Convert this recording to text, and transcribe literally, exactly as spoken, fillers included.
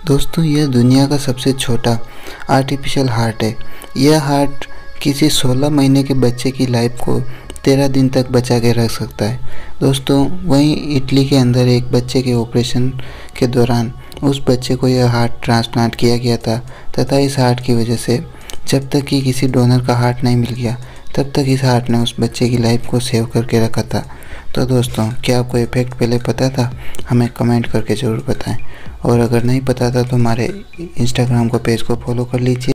दोस्तों, यह दुनिया का सबसे छोटा आर्टिफिशियल हार्ट है। यह हार्ट किसी सोलह महीने के बच्चे की लाइफ को तेरह दिन तक बचा के रख सकता है। दोस्तों, वहीं इटली के अंदर एक बच्चे के ऑपरेशन के दौरान उस बच्चे को यह हार्ट ट्रांसप्लांट किया गया था तथा इस हार्ट की वजह से जब तक कि किसी डोनर का हार्ट नहीं मिल गया तब तक इस हार्ट ने उस बच्चे की लाइफ को सेव करके रखा था। तो दोस्तों, क्या आपको ये फैक्ट पहले पता था? हमें कमेंट करके ज़रूर बताएं। और अगर नहीं पता था तो हमारे इंस्टाग्राम को पेज को फॉलो कर लीजिए।